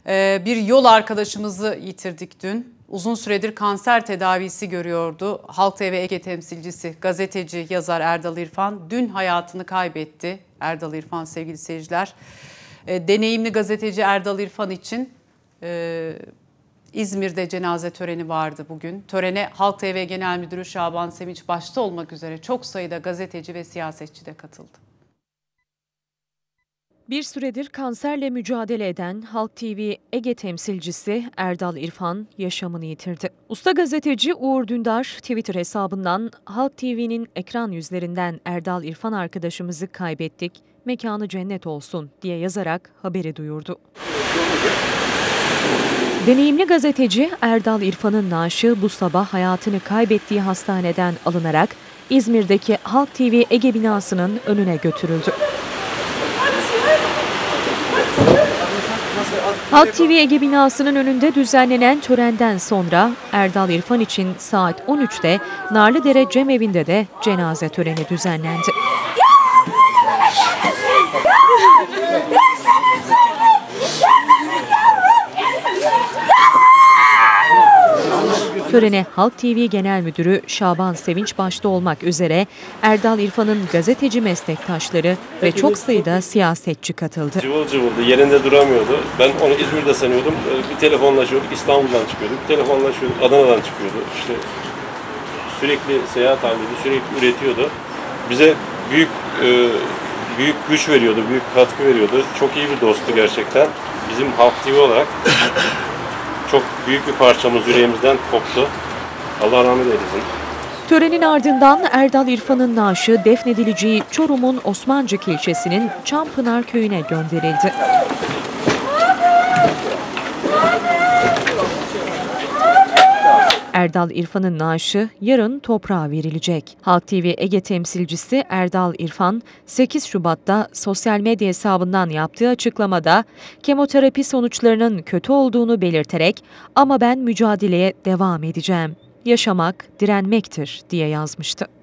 Bir yol arkadaşımızı yitirdik dün. Uzun süredir kanser tedavisi görüyordu. Halk TV Ege temsilcisi, gazeteci, yazar Erdal İrfan dün hayatını kaybetti. Erdal İrfan sevgili seyirciler. Deneyimli gazeteci Erdal İrfan için İzmir'de cenaze töreni vardı bugün. Törene Halk TV Genel Müdürü Şaban Sevinç başta olmak üzere çok sayıda gazeteci ve siyasetçi de katıldı. Bir süredir kanserle mücadele eden Halk TV Ege temsilcisi Erdal İrfan yaşamını yitirdi. Usta gazeteci Uğur Dündar Twitter hesabından Halk TV'nin ekran yüzlerinden Erdal İrfan arkadaşımızı kaybettik, mekanı cennet olsun diye yazarak haberi duyurdu. Deneyimli gazeteci Erdal İrfan'ın naaşı bu sabah hayatını kaybettiği hastaneden alınarak İzmir'deki Halk TV Ege binasının önüne götürüldü. Halk TV Ege binasının önünde düzenlenen törenden sonra Erdal İrfan için saat 13'te Narlıdere Cemevi'nde de cenaze töreni düzenlendi. Törene Halk TV Genel Müdürü Şaban Sevinç başta olmak üzere Erdal İrfan'ın gazeteci meslektaşları ve çok sayıda siyasetçi katıldı. Cıvıl cıvıldı, yerinde duramıyordu. Ben onu İzmir'de sanıyordum. Bir telefonlaşıyorduk, İstanbul'dan çıkıyorduk. Bir telefonlaşıyorduk, Adana'dan çıkıyordu. İşte sürekli seyahat halinde, sürekli üretiyordu. Bize büyük güç veriyordu, büyük katkı veriyordu. Çok iyi bir dosttu gerçekten. Bizim Halk TV olarak çok büyük bir parçamız yüreğimizden koptu. Allah rahmet eylesin. Törenin ardından Erdal İrfan'ın naaşı defnedileceği Çorum'un Osmancık ilçesinin Çampınar köyüne gönderildi. Erdal İrfan'ın naaşı yarın toprağa verilecek. Halk TV Ege temsilcisi Erdal İrfan, 8 Şubat'ta sosyal medya hesabından yaptığı açıklamada kemoterapi sonuçlarının kötü olduğunu belirterek "Ama ben mücadeleye devam edeceğim. Yaşamak direnmektir" diye yazmıştı.